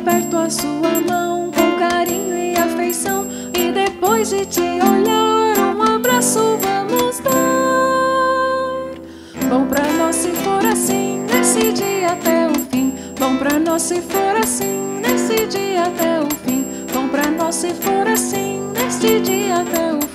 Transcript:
aperto a sua mão com carinho e afeição, e depois de te olhar, um abraço vamos dar. Bom pra nós se for assim, nesse dia até o fim. Bom pra nós se for assim, nesse dia até o fim. Bom pra nós se for assim, neste dia até o fim.